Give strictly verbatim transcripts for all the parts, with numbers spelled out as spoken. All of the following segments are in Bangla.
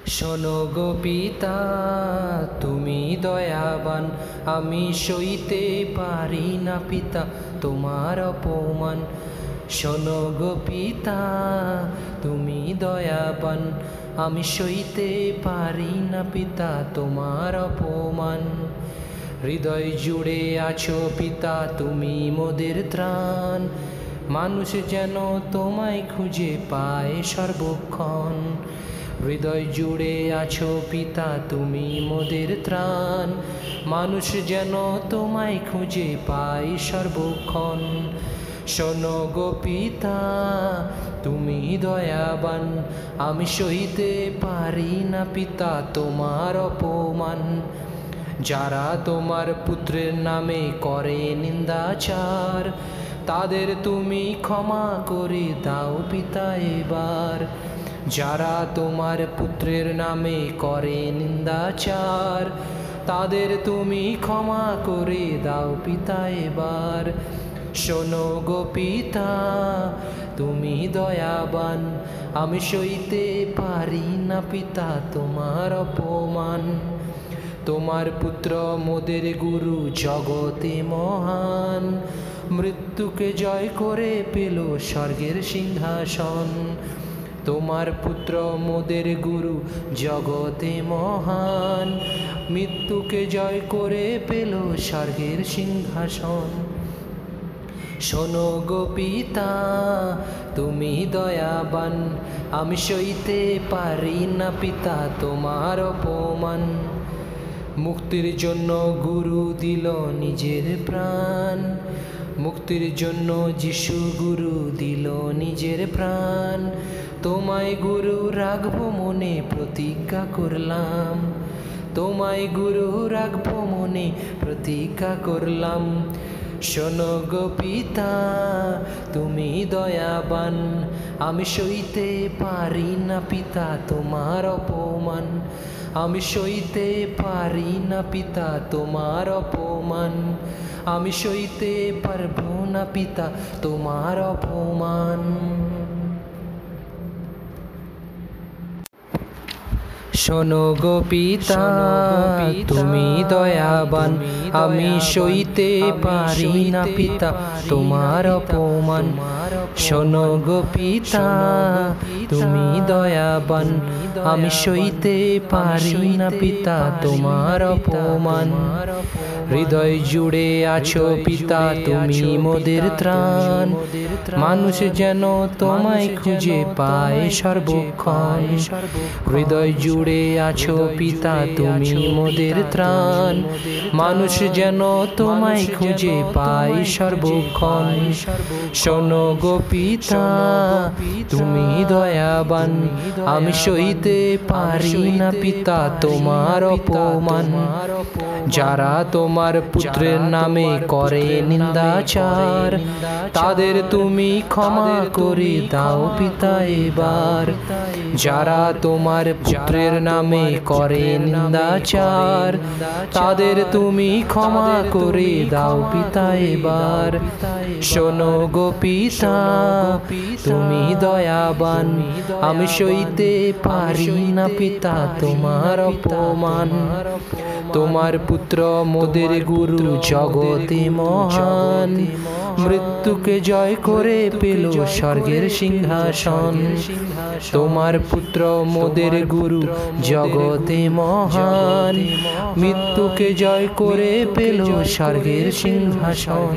শোনো গো পিতা তুমি দয়াবান, আমি সইতে পারি না পিতা তোমার অপমান। শোনো গো পিতা তুমি দয়াবান, আমি সইতে পারি না পিতা তোমার অপমান। হৃদয় জুড়ে আছো পিতা তুমি মোদের ত্রাণ, মানুষ যেন তোমায় খুঁজে পায় সর্বক্ষণ। হৃদয় জুড়ে আছো পিতা তুমি মোদের ত্রাণ, মানুষ যেন তোমায় খুঁজে পায় সর্বক্ষণ। শোনো গো পিতা তুমি দয়াবান, আমি সইতে পারি না পিতা তোমার অপমান। যারা তোমার পুত্রের নামে করে নিন্দাচার, তাদের তুমি ক্ষমা করে দাও পিতা এবার। যারা তোমার পুত্রের নামে করে নিন্দাচার, তাদের তুমি ক্ষমা করে দাও পিতা এবার। শোনো গো পিতা তুমি দয়াবান, আমি সইতে পারি না পিতা তোমার অপমান। তোমার পুত্র মোদের গুরু জগতে মহান, মৃত্যুকে জয় করে পেল স্বর্গের সিংহাসন। তোমার পুত্র মোদের গুরু জগতে মহান, মৃত্যুকে জয় করে পেল স্বর্গের সিংহাসন। শোনো গো পিতা তুমি দয়াবান, আমি সইতে পারি না পিতা তোমার অপমান। মুক্তির জন্য গুরু দিল নিজের প্রাণ, মুক্তির জন্য যিশু গুরু দিল নিজের প্রাণ। তোমায় গুরু রাখবো মনে প্রতিজ্ঞা করলাম, তোমায় গুরু রাখবো মনে প্রতিজ্ঞা করলাম। শোনো গো পিতা তুমি দয়াবান, আমি সইতে পারি না পিতা তোমার অপমান। আমি সইতে পারি না পিতা তোমার অপমান, আমি সইতে পারবো না পিতা তোমার অপমান। শোনো গো পিতা তুমি দয়াবান, আমি সইতে পারি না পিতা তোমার অপমান। শোনো গো পিতা তুমি দয়াবান, আমি সইতে পারি না পিতা তোমার অপমান। হৃদয় জুড়ে আছো পিতা তুমি মোদের ত্রাণ, মানুষ যেন তোমায় খুঁজে পায় সর্বক্ষণ। হৃদয় জুড়ে আছো পিতা তুমি মোদের ত্রাণ, মানুষ যেন তোমায় খুঁজে পায় সর্বক্ষণ। শোনো গো পিতা তুমি দয়াবান, আমি সইতে পারি না পিতা তোমার অপমান। যারা তোমার পুত্রের নামে করে নিন্দাচার, তাদের তুমি ক্ষমা করে দাও পিতা এবার। যারা তোমার পুত্রের নামে করে নিন্দাচার, তাদের তুমি ক্ষমা করে দাও পিতা এবার। শোনো গো পিতা তুমি দয়াবান, আমি সইতে পারি না পিতা তোমার অপমান। তোমার পুত্র মোদের গুরু জগতে মহান, মৃত্যুকে জয় করে পেল স্বর্গের সিংহাসন। তোমার পুত্র মোদের গুরু জগতে মহান, মৃত্যুকে জয় করে পেল স্বর্গের সিংহাসন।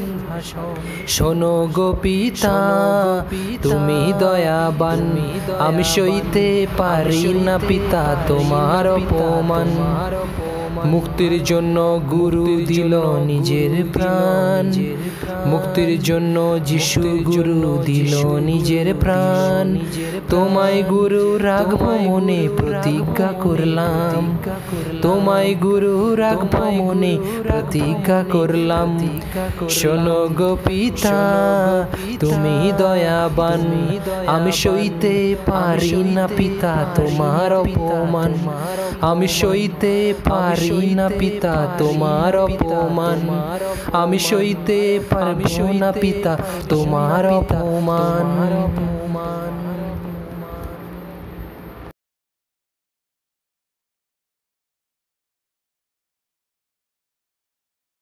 শোনো গো পিতা তুমি দয়াবান, আমি সইতে পারি না পিতা তোমার অপমান। মুক্তির জন্য গুরু দিল নিজের প্রাণ, মুক্তির জন্য যিশু গুরু দিল নিজের প্রাণ। তোমায় গুরু রাখবো মনে প্রতিজ্ঞা করলাম, তোমায় গুরু রাখবো মনে প্রতিজ্ঞা করলাম। শোনো গো পিতা তুমি দয়াবান, আমি সইতে পারি না পিতা তোমার অপমান। আমি সইতে পারি না পিতা তোমার অপমান, আমি সইতে পারবো না পিতা তোমার অপমান।